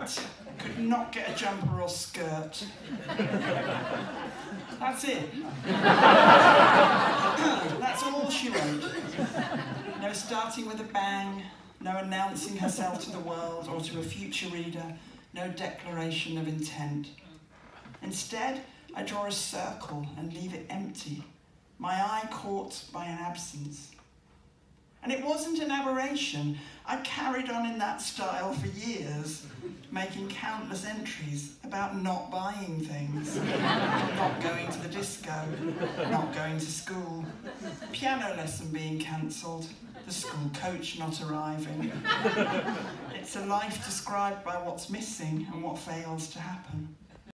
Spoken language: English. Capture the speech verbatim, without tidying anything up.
but could not get a jumper or skirt. That's it. That's all she wrote. No starting with a bang, no announcing herself to the world or to a future reader, no declaration of intent. Instead, I draw a circle and leave it empty, my eye caught by an absence. And it wasn't an aberration. I carried on in that style for years, making countless entries about not buying things, not going to the disco, not going to school, piano lesson being cancelled, the school coach not arriving. It's a life described by what's missing and what fails to happen.